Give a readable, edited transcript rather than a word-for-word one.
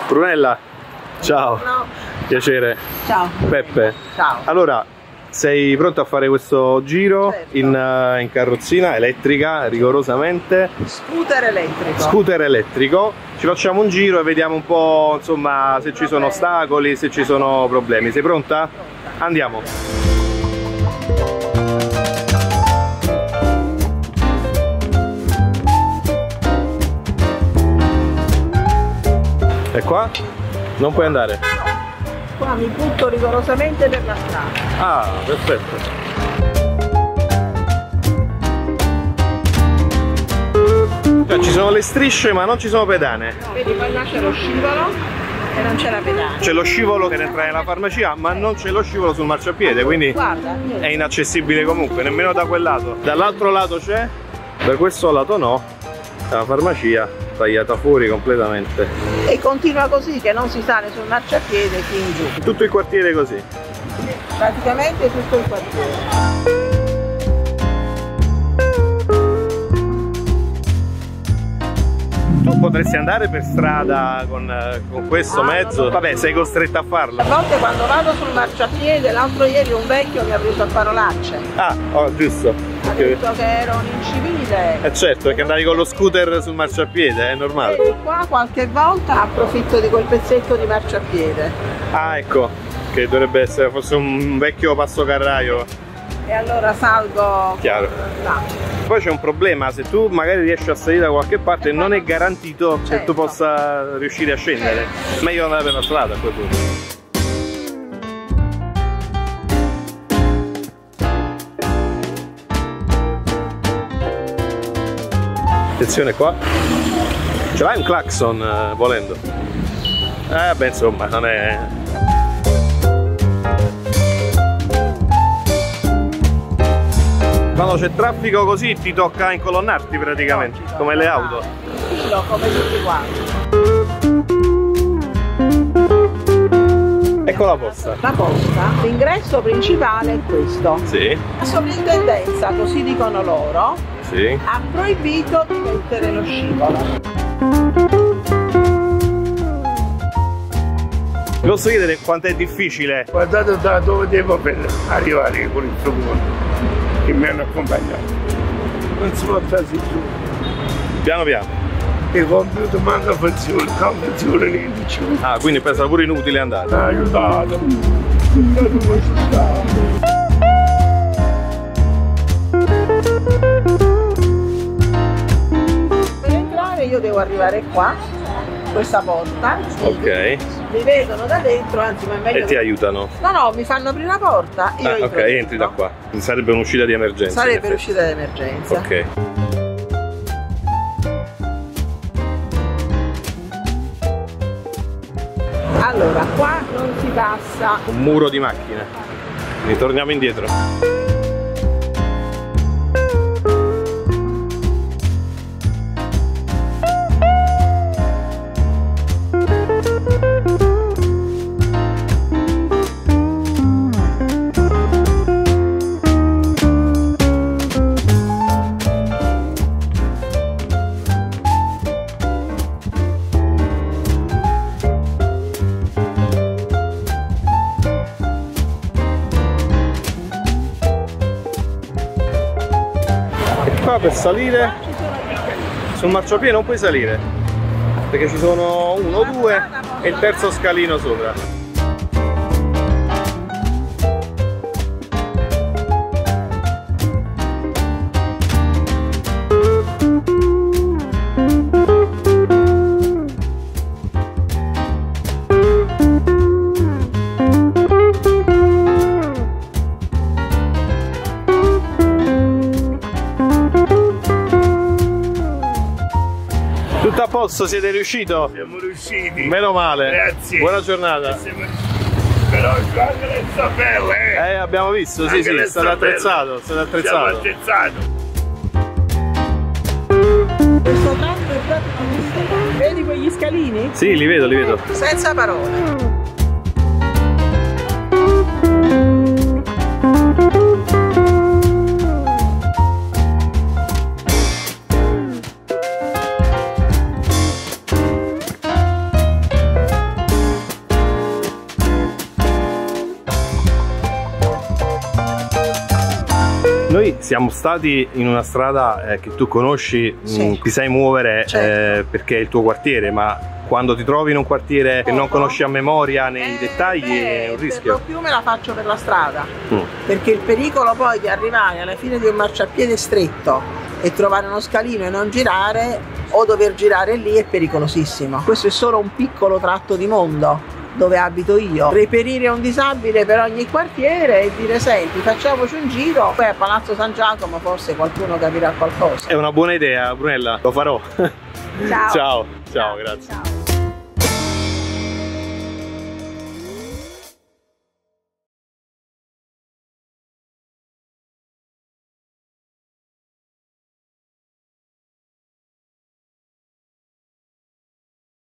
Brunella, ciao. No. Piacere. Ciao. Peppe. Ciao. Allora, sei pronto a fare questo giro? Certo. in carrozzina elettrica, rigorosamente? Scooter elettrico. Scooter elettrico. Ci facciamo un giro e vediamo un po', insomma, se ci sono ostacoli, se ci sono problemi. Sei pronta? Andiamo. E qua? Non puoi andare? Qua mi butto rigorosamente per la strada. Ah, perfetto. Cioè, ci sono le strisce ma non ci sono pedane. Vedi, poi là c'è lo scivolo e non c'è la pedana. C'è lo scivolo per entrare nella farmacia, ma non c'è lo scivolo sul marciapiede, quindi Guarda, è inaccessibile comunque, nemmeno da quel lato. Dall'altro lato c'è, da questo lato no. La farmacia tagliata fuori completamente. e continua così, che non si sale sul marciapiede qui in giù. Tutto il quartiere così. Praticamente tutto il quartiere. Tu potresti andare per strada con questo mezzo? Vabbè, sei costretta a farlo. A volte quando vado sul marciapiede, l'altro ieri un vecchio mi ha preso a parolacce. Ah, oh, giusto. Ha detto che ero un incivile. Certo, perché andavi con lo scooter sul marciapiede, è normale. E qua qualche volta approfitto di quel pezzetto di marciapiede. Ah, ecco, che dovrebbe essere forse un vecchio passocarraio. E allora salgo. Chiaro. Là. Poi c'è un problema, se tu magari riesci a salire da qualche parte non è garantito che tu possa riuscire a scendere. Meglio andare per la strada a quel punto. Attenzione qua. Ce l'hai un clacson volendo? Beh, insomma, non è... Quando c'è traffico così ti tocca incolonnarti praticamente, come le auto. Filo come tutti quanti. Ecco la posta. La posta, l'ingresso principale è questo. Sì, La sovrintendenza, così dicono loro, sì. ha proibito di mettere lo scivolo. Vi posso chiedere quanto è difficile? Guardate da dove devo per arrivare con il furgone che mi hanno accompagnato. Non si può stare giù. Piano piano. Il computer manca funzione, funzione non dice. Ah, quindi pensa pure inutile andare. Aiutatemi. Aiutatemi, Per entrare io devo arrivare qua, questa porta. Ok. Mi vedono da dentro, anzi ma è meglio. E ti aiutano? No, mi fanno aprire la porta, io Ah, entro ok, dentro. entri da qua. Sarebbe un'uscita di emergenza. Sarebbe in effetti. l'uscita d'emergenza. Ok. Allora, qua non si passa. Un muro di macchine. Ritorniamo indietro. Qua per salire sul marciapiede non puoi salire perché ci sono uno o due e il terzo scalino sopra. Tutto a posto, siete riuscito? Siamo riusciti. Meno male. Grazie. Buona giornata. Però anche le sapelle, Abbiamo visto, sì, Anche sì, è le stato sapelle. attrezzato, è stato Siamo attrezzato. attrezzato. Questo tratto è proprio così. Vedi quegli scalini? Sì, li vedo, li vedo. Senza parole. Noi siamo stati in una strada che tu conosci, Sì. ti sai muovere Certo. perché è il tuo quartiere, ma quando ti trovi in un quartiere che non conosci a memoria nei dettagli è un rischio. Per lo più me la faccio per la strada, Mm. perché il pericolo poi di arrivare alla fine di un marciapiede stretto e trovare uno scalino e non girare, o dover girare lì, è pericolosissimo. Questo è solo un piccolo tratto di mondo dove abito io. Reperire un disabile per ogni quartiere e dire: senti, facciamoci un giro, poi a Palazzo San Giacomo forse qualcuno capirà qualcosa. È una buona idea, Brunella, lo farò. Ciao. Ciao, grazie. Ciao.